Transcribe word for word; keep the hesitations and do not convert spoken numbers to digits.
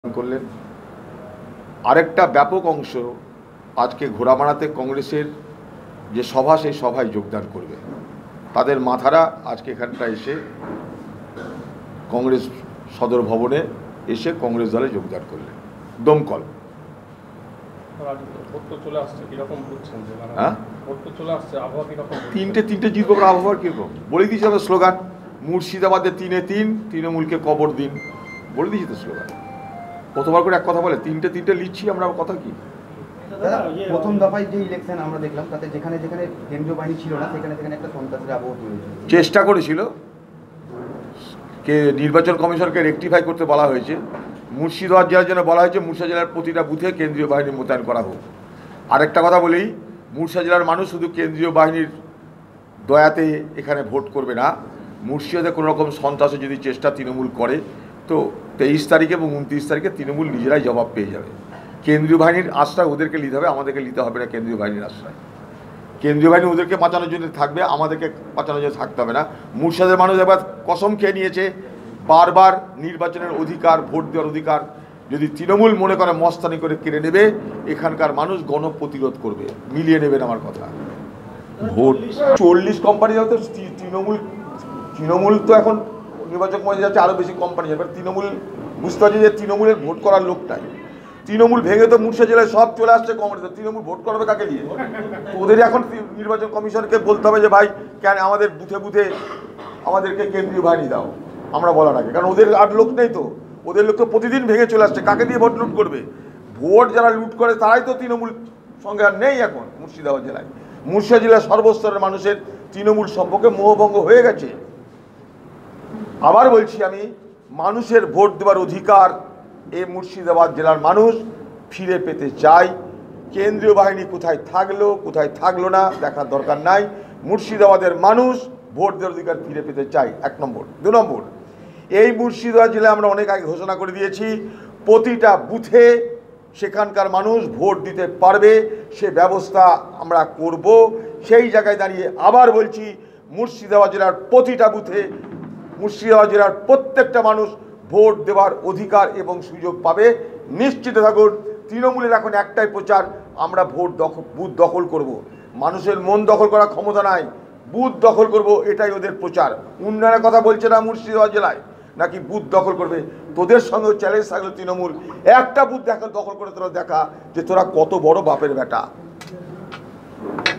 করলেন। আরেকটা ব্যাপক অংশ আজকে ঘোড়ামারাতে কংগ্রেসের যে সভা সেই সভায় যোগদান করবে, তাদের মাথারা আজকে এখানটা এসে কংগ্রেস সদর ভবনে এসে কংগ্রেস দলে যোগদান করলেন। দমকল হ্যাঁ তিনটে তিনটে জিতবো, আবহাওয়ার কিরকম বলে দিয়েছি আমরা স্লোগান, মুর্শিদাবাদে তিনে তিন, তৃণমূলকে কবর দিন, বলে দিয়েছি তো স্লোগান। কতবার করে এক কথা বলে, তিনটে তিনটে লিখছি আমরা, কথা কি প্রথম দফায় যে ইলেকশন আমরা দেখলাম তাতে যেখানে যেখানে কেন্দ্রীয় বাহিনী ছিল না সেখানে সেখানে একটা সন্ত্রাসের আবহ তৈরি হয়েছে। চেষ্টা করেছিল কে নির্বাচন কমিশনকে রেকটিফাই করতে বলা হয়েছে। মুর্শিদাবাদ জেলার জন্য বলা হয়েছে মুর্শিদা জেলার প্রতিটা বুথে কেন্দ্রীয় বাহিনী মোতায়েন করা হোক। আরেকটা কথা বলি, মুর্শিদা জেলার মানুষ শুধু কেন্দ্রীয় বাহিনীর দয়াতে এখানে ভোট করবে না, মুর্শিদাবাদে কোনো রকম সন্ত্রাসে যদি চেষ্টা তৃণমূল করে তো তেইশ তারিখে এবং উনত্রিশ তারিখে তৃণমূল নিজেরাই জবাব পেয়ে যাবে। কেন্দ্রীয় বাহিনীর আশ্রয় ওদেরকে নিতে হবে, আমাদেরকে নিতে হবে না কেন্দ্রীয় বাহিনীর আশ্রয়। কেন্দ্রীয় বাহিনী ওদেরকে বাঁচানোর জন্য থাকবে, আমাদেরকে বাঁচানোর জন্য থাকতে হবে না। মুর্শিদাবাদের মানুষ এবার কসম খেয়ে নিয়েছে, বারবার নির্বাচনের অধিকার, ভোট দেওয়ার অধিকার যদি তৃণমূল মনে করে মস্তানি করে কেড়ে নেবে, এখানকার মানুষ গণপ্রতিরোধ করবে, মিলিয়ে নেবেন আমার কথা। ভোট চল্লিশ কোম্পানি যাও তো তৃণমূল তৃণমূল তো এখন নির্বাচন কমিশন যাচ্ছে, আরও বেশি কোম্পানি যাবে। তৃণমূল বুঝতে পারছি যে তৃণমূলের ভোট করার লোকটাই, তৃণমূল ভেঙে তো মুর্শিদা জেলায় সব চলে আসছে কংগ্রেস, তৃণমূল ভোট করবে কাকে নিয়ে? ওদের এখন নির্বাচন কমিশনকে বলতে হবে যে ভাই কেন আমাদের বুথে বুথে আমাদেরকে কেন্দ্রীয় বাহিনী দাও, আমরা বলার আগে, কারণ ওদের আর লোক নেই তো, ওদের লোক তো প্রতিদিন ভেঙে চলে আসছে, কাকে দিয়ে ভোট লুট করবে? ভোট যারা লুট করে তারাই তো তৃণমূল সঙ্গে আর নেই এখন মুর্শিদাবাদ জেলায়। মুর্শিদা জেলার সর্বস্তরের মানুষের তৃণমূল সম্পর্কে মোহভঙ্গ হয়ে গেছে। আবার বলছি আমি, মানুষের ভোট দেওয়ার অধিকার এই মুর্শিদাবাদ জেলার মানুষ ফিরে পেতে চায়। কেন্দ্রীয় বাহিনী কোথায় থাকলো কোথায় থাকলো না দেখার দরকার নাই, মুর্শিদাবাদের মানুষ ভোট দেওয়ার অধিকার ফিরে পেতে চায়, এক নম্বর। দু নম্বর, এই মুর্শিদাবাদ জেলায় আমরা অনেক আগে ঘোষণা করে দিয়েছি, প্রতিটা বুথে সেখানকার মানুষ ভোট দিতে পারবে, সে ব্যবস্থা আমরা করব। সেই জায়গায় দাঁড়িয়ে আবার বলছি, মুর্শিদাবাদ জেলার প্রতিটা বুথে মুর্শিদাবাদ জেলার প্রত্যেকটা মানুষ ভোট দেওয়ার অধিকার এবং সুযোগ পাবে। নিশ্চিত থাকুন, তৃণমূলের এখন একটাই প্রচার, আমরা ভোট দখল বুথ দখল করব। মানুষের মন দখল করার ক্ষমতা নাই, বুথ দখল করব, এটাই ওদের প্রচার। উন্নয়নের কথা বলছে না মুর্শিদাবাদ জেলায়, নাকি বুথ দখল করবে। তোদের সঙ্গে চ্যালেঞ্জ থাকলো তৃণমূল, একটা বুথ দেখা দখল করে তোরা দেখা যে তোরা কত বড় বাপের বেটা।